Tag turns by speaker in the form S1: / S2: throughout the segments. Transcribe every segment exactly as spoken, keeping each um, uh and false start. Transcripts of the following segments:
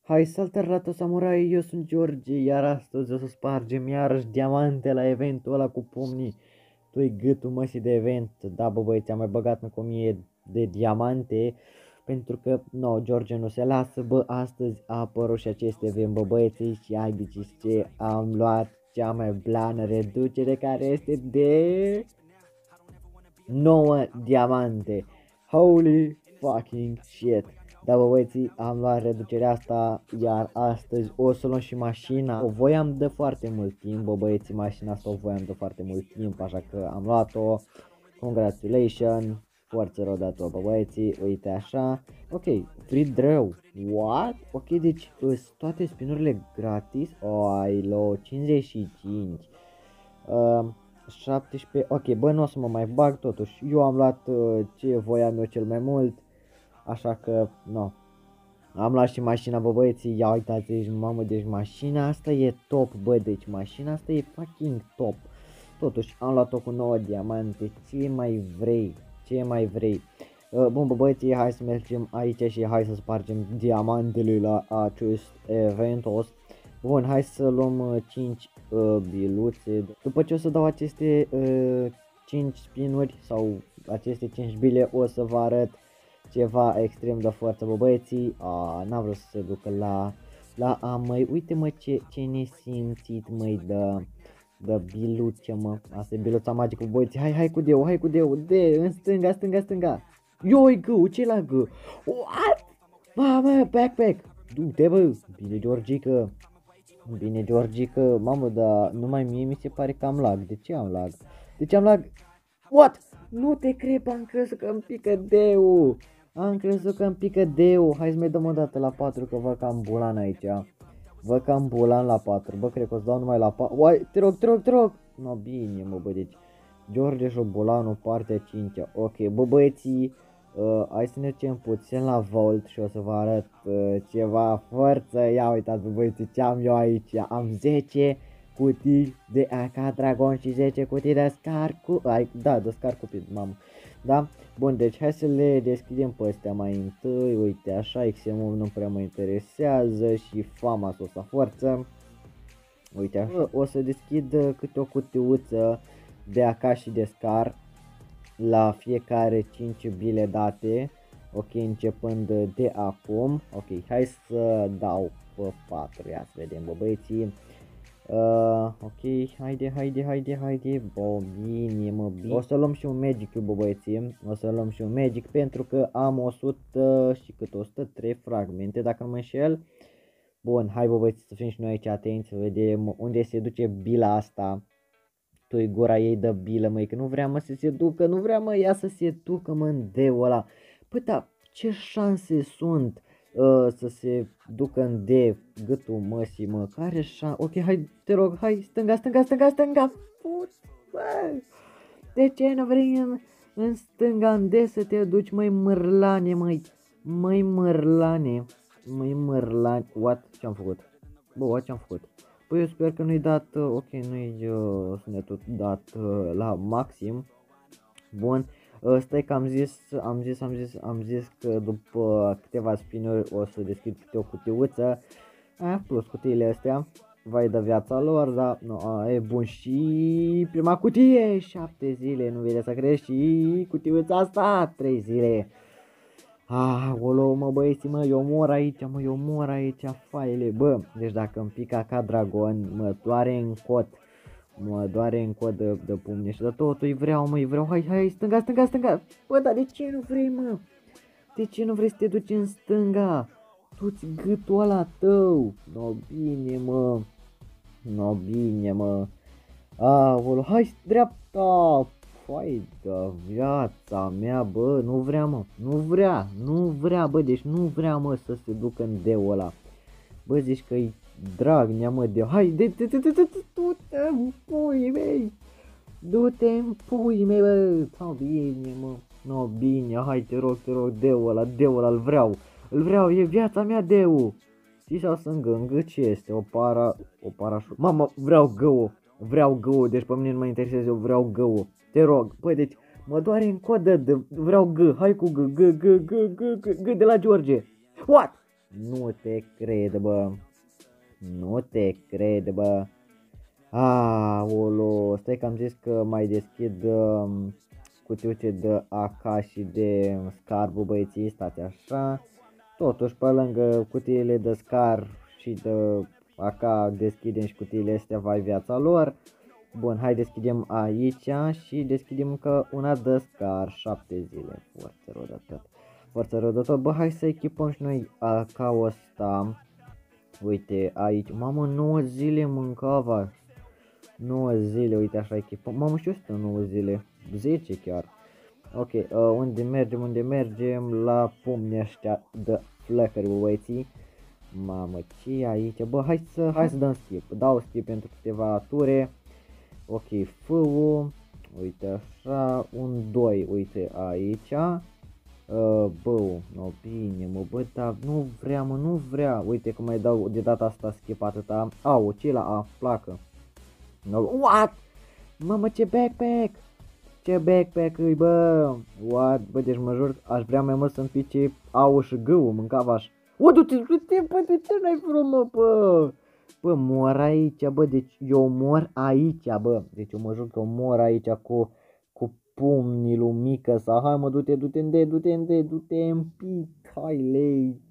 S1: Hai, saltă rato samurai, eu sunt George, iar astăzi o să spargem iarăși diamante la eventul ăla cu pumnii. Tu-i gâtul măsii de event, da bă băieți, am mai băgat încă o mie de diamante. Pentru că, no, George nu se lasă, bă, astăzi a apărut și acest event, bă băieții, și ai ghiciți ce, am luat cea mai blană reducere care este de nouă diamante. Holy fucking shit. Da, bă, băieții, am luat reducerea asta, iar astăzi o să luăm și mașina. O voiam de foarte mult timp, bă, băieții, mașina asta o voiam de foarte mult timp, așa că am luat-o. Congratulations, forță rău dat-o, bă, băieții, uite așa. Ok, free draw, what? Ok, deci îs toate spinurile gratis. O, ai luat cincizeci și cinci. Uh, șaptesprezece, ok, bă, nu o să mă mai bag, totuși, eu am luat uh, ce voiam eu cel mai mult. Așa că, no, am luat și mașina, bă băieții, ia uitați aici, mamă, deci mașina asta e top, bă, deci mașina asta e fucking top. Totuși, am luat-o cu nouă diamante, ce mai vrei, ce mai vrei. Uh, bun, bă băieții, hai să mergem aici și hai să spargem diamantele la acest eventos. Bun, hai să luăm uh, cinci uh, biluțe. După ce o să dau aceste uh, cinci spinuri sau aceste cinci bile, o să vă arăt ceva extrem de forță, bă băieții. A, n-am vrut să se ducă la, la a, măi, uite mă ce, ce nesimțit, măi, de, de biluțe, mă. Asta e biluța magică, bă băieții, hai, hai cu deu, hai cu deu, de, în stânga, stânga, stânga. Ioi, gă, ce la gă? What? Mamă, backpack, du-te, bă, bine, Georgică, bine, Georgică, mamă, dar numai mie mi se pare că am lag, de ce am lag? De ce am lag? What? Nu te cred, am crezut că îmi pică deu. Am crezut că îmi pică deu. Hai să mai dăm o dată la patru, că văd că am bulan aici. Văd că am bulan la patru. Bă, cred că o să dau numai la patru. Uai, te rog, te rog, te rog. No, bine, mă, bă, deci George și Bulanul, partea cincea. Ok, bă, băieții, uh, hai să ne ducem puțin la Vault și o să vă arăt uh, ceva forță. Ia uitați, bă, băieții, ce am eu aici. Am zece cutii de A K Dragon și zece cutii de Scar cu... Ai, da, de Scar Cupid, mamă. Da? Bun, deci hai să le deschidem pe astea mai întâi. Uite așa, X M nu prea mă interesează și Fama sus la forță. Uite așa, o să deschid câte o cutiuță de A K și de Scar la fiecare cinci bile date. Ok, începând de acum. Ok, hai să dau pe patru, ia să vedem, bă băieții. Uh, ok, haide, haide, haide, haide, bă, bine, mă, bine. O să luăm și un Magic Cube, bă, băieții, o să luăm și un Magic pentru că am o sută și cât o sută trei fragmente, dacă nu mă înșel. Bun, hai, bă, băieții, să fim și noi aici atenți, să vedem unde se duce bila asta. Tu-i gura ei de bilă, măi, că nu vrea, mă, să se ducă, nu vrea, mă, ea să se ducă, mă, în deul ăla. Păi, da, ce șanse sunt? Uh, să se ducă în D, gâtul măsii, mă, care șan... Ok, hai, te rog, hai, stânga, stânga, stânga, stânga, put, bă! De ce nu vrei în, în stânga, în D să te duci, măi, mârlane, măi, măi, mârlane, măi, mârlane, what, ce-am făcut? Bă, what, ce-am făcut? Păi eu sper că nu-i dat, uh, ok, nu-i uh, sunetul dat uh, la maxim, bun. Stai că am zis, am zis, am zis, am zis că după câteva spinuri o să deschid câte o cutiuță. A, plus cutiile astea, vai de viața lor, dar nu, a, e bun. Și prima cutie, șapte zile, nu vede să crești, și cutiuța asta, trei zile. Ah, olo, mă băieții, mă, eu mor aici, mă, eu mor aici, faile, bă, deci dacă îmi pică ca dragon, mă doare în cot. Mă doare în cod de, de pumne și de tot, îi vreau, mă, îi vreau, hai, hai, stânga, stânga, stânga. Bă, dar de ce nu vrei, mă? De ce nu vrei să te duci în stânga? Tu-ți gâtul ăla tău. No, bine, mă. No, bine, mă. Aolo, hai, dreapta. Fai de viața mea, bă, nu vrea, mă. Nu vrea, nu vrea, bă, deci nu vrea, mă, să se ducă în deul ăla. Bă, zici că-i Dragnea, mă, de... Hai, du-te în puii mei! Du-te în puii mei, bă! Sau bine, mă! No, bine, hai, te rog, te rog, deul ăla, deul ăla, îl vreau! Îl vreau, e viața mea, deu! Și sau să îngângă, ce este? O para... O parașut... Mamă, vreau gău! Vreau gău, deci pe mine nu mă interesează, eu vreau gău! Te rog, băi, deci... Mă doare în codă de... Vreau gă, hai cu gă, gă, gă, gă, gă, gă, gă de la George! What? Nu te cred, bă. Nu te cred, bă. Aolo, stai că am zis că mai deschid um, cutiuțe de A K și de Scar, bă, băieții, stați așa. Totuși, pe lângă cutiile de Scar și de A K, deschidem și cutiile astea, vai viața lor. Bun, hai deschidem aici și deschidem încă una de Scar, șapte zile, forță rău de tot. Forță rău de tot, bă, hai să echipăm și noi A K-ul ăsta. Uite, aici, mamă, nouă zile mâncava. nouă zile, uite așa echipăm. Mamă, și ăsta nouă zile, zece chiar. Ok, uh, unde mergem, unde mergem? La pumni ăștia de flăcări, băieții. Mamă, ce e aici? Bă, hai să, hai să dăm skip. Dau skip pentru câteva ture. Ok, F-ul. Uite așa, un doi, uite aici. Uh, bă, no, bine, mă, bă, dar nu vrea, mă, nu vrea. Uite că mai dau de data asta skip atâta. Au, ce la A, placă. No, what? Mamă, ce backpack! Ce backpack îi, bă! What? Bă, deci mă jur, aș vrea mai mult să-mi pice A-ul și G-ul, mâncava aș. O, du-te, du-te, bă, de ce n-ai vrut, mă, bă? Bă, mor aici, bă, deci eu mor aici, bă. Deci eu mă jur că eu mor aici cu, cu pumnii lui mică sau hai, mă, du-te, du-te în de, du-te în de, du-te în pic, hai, lei.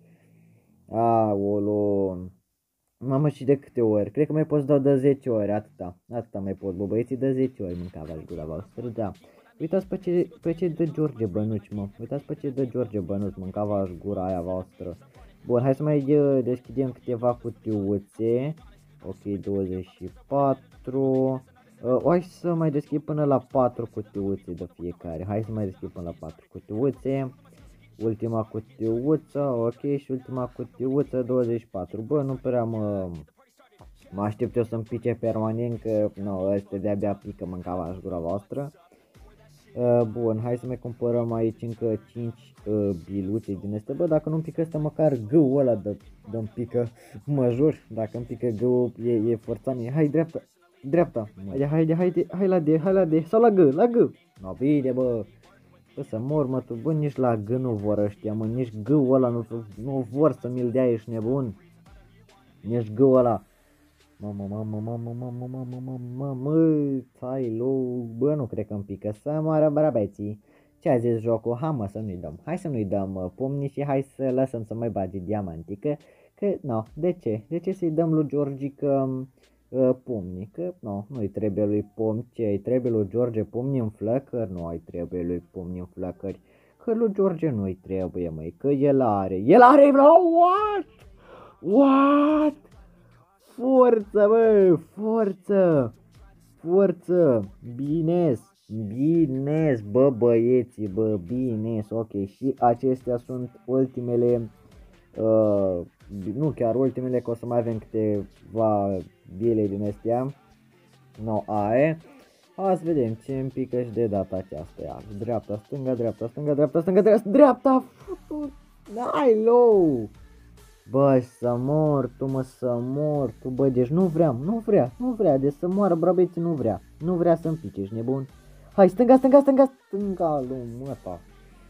S1: Aolo. Mamă, și de câte ori? Cred că mai poți dau de zece ori, atâta. Atâta mai pot, bă, băieții, de zece ori mâncava gura voastră, da. Uitați pe ce, pe ce dă George Bănuț, mă. Uitați pe ce dă George Bănuț, mâncava gura aia voastră. Bun, hai să mai uh, deschidem câteva cutiuțe. Ok, douăzeci și patru. Uh, hai să mai deschid până la patru cutiuțe de fiecare. Hai să mai deschid până la patru cutiuțe. Ultima cutiuță, ok, și ultima cutiuță, douăzeci și patru. Bă, nu prea mă, mă aștept eu să-mi pice permanent, că nu, ăstea de-abia pică mâncava și gura voastră. Uh, bun, hai să mai cumpărăm aici încă cinci uh, biluțe din astea. Bă, dacă nu-mi pică ăsta, măcar G-ul ăla de, de-mi pică, mă jur, dacă îmi pică G-ul, e, e forțanie. Hai, dreapta, dreapta, haide, haide, haide, hai la D, hai la D, sau la G, la G. No, bine, bă. Bă, să mor, mă, tu, bă, nici la G nu vor ăștia, mă, nici G-ul ăla nu, nu vor să mi-l dea, ești nebun. Nici G-ul ăla. Mamă, mamă, mamă, mamă, mamă, mamă, mamă, țai, lu, bă, nu cred că îmi pică, să moară bărbeții. Ce a zis jocul? Ha, mă, să nu-i dăm, hai să nu-i dăm uh, pumni și hai să lăsăm să mai bage diamantică, că, no, de ce? De ce să-i dăm lui Georgica uh, pumni? Că, no, nu-i trebuie lui pumni, ce îi trebuie lui George pumni în flăcări? Nu îi trebuie lui pumni în flăcări, că lui George nu-i trebuie, măi, că el are, el are, bro, what? What? Forță, bă, forță, forță, bines, bines, bă, băieții, bă, bines, ok, și acestea sunt ultimele, uh, nu chiar ultimele, că o să mai avem câteva bile din astea, no, aie, hai să vedem ce îmi pică și de data aceasta, iar, dreapta, stânga, dreapta, stânga, dreapta, stânga, dreapta, dreapta, futu, dai, low. Bă, să mor, tu, mă, să mor, tu, bă, deci nu vreau, nu vrea, nu vrea, deci să moară brăbeții, nu vrea, nu vrea să-mi pice, ești nebun? Hai, stânga, stânga, stânga, stânga, lumă ta.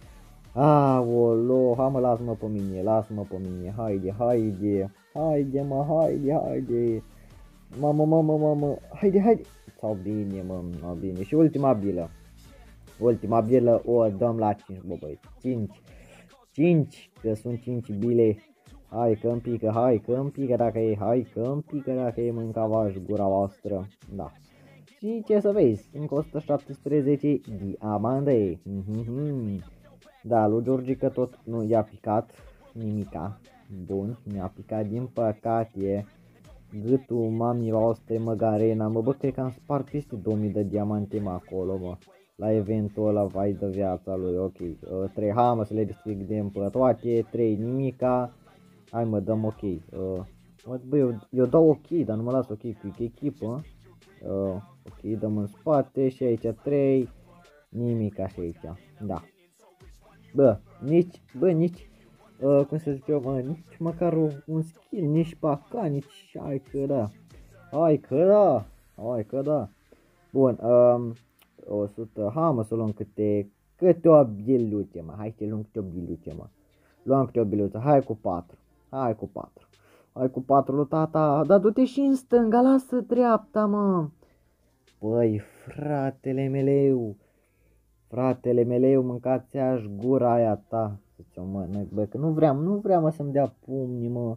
S1: Aolo, hai mă, lasă-mă pe mine, lasă-mă pe mine, haide, haide, haide, mă, haide, haide, mamă, mamă, mamă, haide, haide, sau bine, mă, mă, bine, și ultima bilă, ultima bilă o dăm la cinci, bă, băi, cinci, cinci, că sunt cinci bile. Hai că îmi pică, hai că îmi pică dacă e, hai că îmi pică dacă e mâncava gura voastră, da. Și ce să vezi, încă o sută șaptesprezece diamante, mm-hmm. Da, lui Georgica tot nu i-a picat nimica, bun, mi-a picat din păcate gâtul mamii voastre, măgarena, mă, bă, cred că am spart peste două mii de diamante, mă, acolo, mă. La eventul ăla, vai de viața lui, ok, uh, trei, hai mă să le deschidem pe toate, trei nimica. Hai mă, dăm ok. Uh, bă, eu, eu dau ok, dar nu mă las ok cu echipă. Uh, ok, dăm în spate și aici trei. Nimic așa aici. Da. Bă, nici, bă, nici, uh, cum să zic eu, mă, nici măcar un skin, nici paca, nici, hai că da. Hai că da. Hai că da. Bun, um, o sută, hai mă să luăm câte, câte o biluțe, mă. Hai să luăm câte o biluțe, mă. Luăm câte o biluță, hai cu patru. Hai cu patru. Hai cu patru lui tata. Dar du-te și în stânga, lasă dreapta, mă. Băi, fratele meleu. Fratele meleu, mâncați aș gura aia ta. Să-ți o mănânc, bă, că nu vreau, nu vreau, mă, să-mi dea pumni, mă.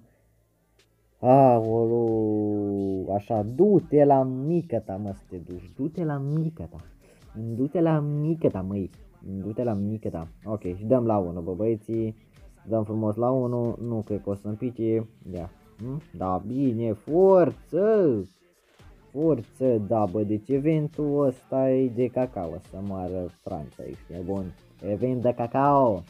S1: Aolo, așa, du-te la mică ta, mă, să te duci. Du-te la mică ta. Du-te la mică ta, măi. Du-te la mică ta. Ok, și dăm la unu, bă, băieții. Dăm frumos la unu. Nu cred că o să-mi pice. Ia. Hm? Da, bine, forță. Forță, da, bă, deci eventul ăsta e de cacao. Să moară Franța, ești bun. Event de cacao.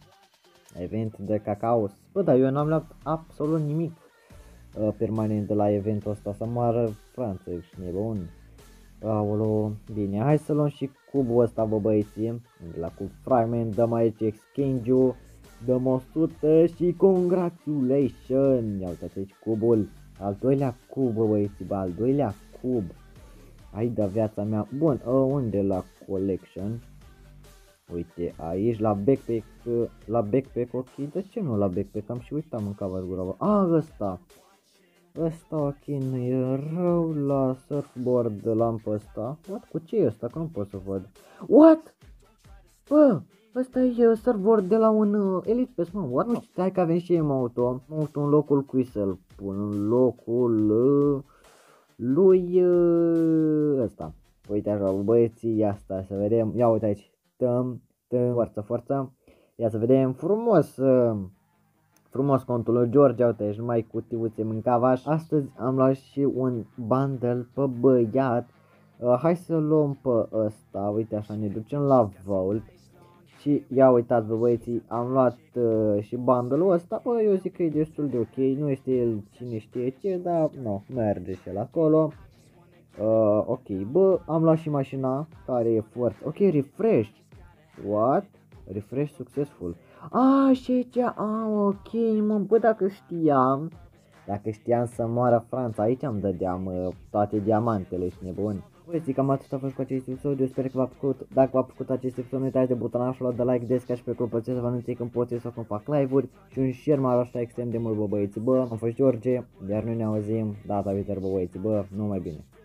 S1: Event de cacao. Bă, dar eu n-am luat absolut nimic uh, permanent de la eventul ăsta. Să moară Franța, ești nebun. Aolo, bine, hai să luăm și cubul ăsta, bă, băieții. La cub fragment, dăm aici exchange-ul, dăm o sută și congratulations. Ia uitați aici cubul, al doilea cub, bă, băieții, bă, al doilea cub. Hai de viața mea. Bun, uh, unde la collection? Uite, aici la backpack, la backpack, ok, de ce nu la backpack? Am și uitat, mâncava gura, bă. A, ăsta. Ăsta ok, nu e rău. La surfboard l-am pe ăsta. What? Cu ce e ăsta? Că nu pot să văd. What? Bă, ăsta e surfboard de la un uh, Elite Pass, mă. What? Nu, stai că avem și emoto. Emoto în locul cui să-l pun? În locul uh, lui uh, ăsta. Uite așa, băieții, ia stai să vedem. Ia uite aici. Tăm, tăm, forță, forță. Ia să vedem frumos. Uh, Frumos contul lui George, uite, ești numai cutiuțe mâncavaș. Astăzi am luat și un bundle pe băiat. Uh, hai să luăm pe ăsta, uite așa, ne ducem la Vault. Și ia uitați, bă, băieții, am luat uh, și bundle-ul ăsta, bă, eu zic că e destul de ok. Nu este el cine știe ce, dar nu, merge și el acolo. Uh, ok, bă, am luat și mașina, care e foarte, ok, refresh. What? Refresh successful. Ah, și aici, ah, ok, mă, bă, dacă știam, dacă știam să moară Franța, aici am dădeam uh, toate diamantele, ești nebun. Băieții, cam atât a fost cu acest episod, eu sper că v-a plăcut. Dacă v-a plăcut acest episod, nu uitați de butonașul de like, desca și pe club, să vă anunțe când pot sau când fac live-uri și un share m-ar ajuta extrem de mult, bă, băieții, bă, am fost George, iar noi ne auzim data viitoare, bă, băieții, bă, numai bine.